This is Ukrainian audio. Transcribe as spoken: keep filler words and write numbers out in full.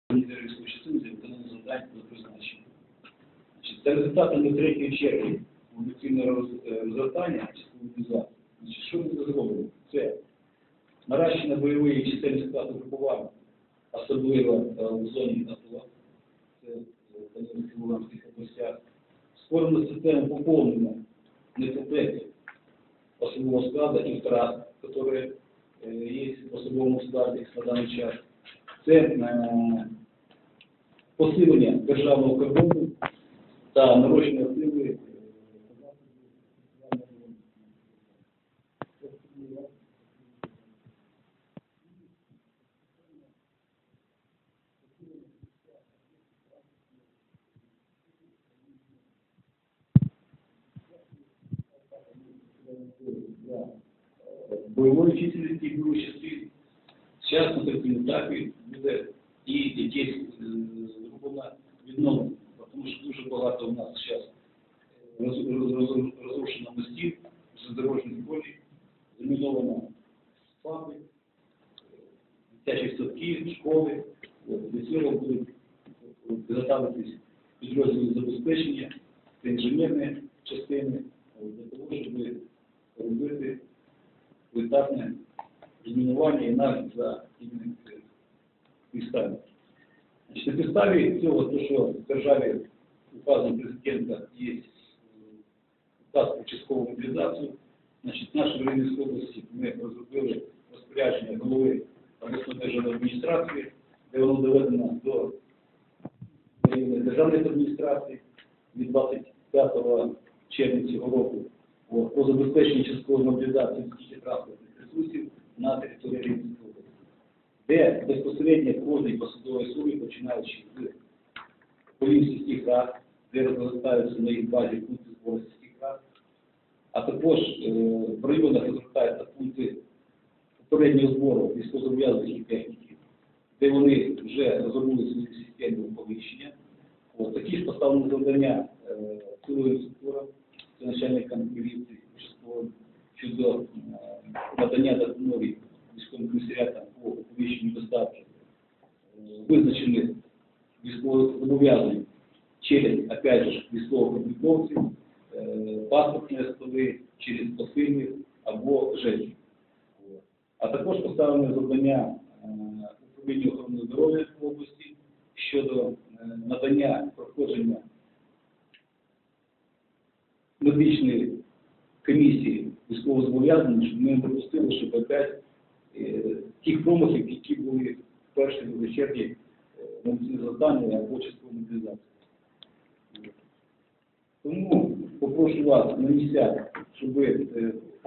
військової частини для виконання завдань до призначення. За результатами третьої черги повноцінного розгортання часткової мобілізації, що ми зробимо? Це наращення бойової і чисельний склад угрупувань, особливо в зоні АТО, це в Луганських областях, створено систему поповнення некомплектів особового складу і втрат, які є в особовому складі на даний час. Це посилення державного кордону та нарощення сили бойової чисельності і бойових частин. Зараз на такому етапі буде і якесь зроблено відновлення, тому що дуже багато у нас зараз розрушено мостів, железнодорожних полі, заміновано ФАПи, дитячі садки, школи. Для цього будуть підготовитись підрозділи забезпечення та інженерні частини для того, щоб робити поетапне розмінування і нагляд за цими містами. На підставі цього, то, що в державі указом президента є указ про часткову мобілізацію, значить, в нашій Рівненській області ми розробили розпорядження голови обласної державної адміністрації, де воно доведено до державної адміністрації від двадцять п'ятого червня цього року по забезпеченню часткової мобілізації людських транспортних ресурсів на території Рівненської області, де безпосередньо кожній посадовій особі, починаючи з полів сільських рад, де розгортаються на їх базі пункти збору сільських рад, а також е, в районах розгортаються пункти попереднього збору військовозобов'язаних і техніки, де вони вже розробили свої системи оповіщення. Ось такі ж поставлені завдання е, силовим структурам, це начальникам міліції щодо е, надання допомоги військовим комісаріатам по оповіщенню доставки е, визначених військовозобов'язаних через, опять же, військовообліковців, е, паспортні столи, через посильних або жертв. А також поставлені завдання е, управління охорони здоров'я в області щодо е, надання проходження медичної комісії військовозобов'язаних, щоб ми не допустили, щоб опять е, тих промахів, які були в першій черзі мобільних завдань або часткової мобілізації. Тому попрошу вас на місцях, щоб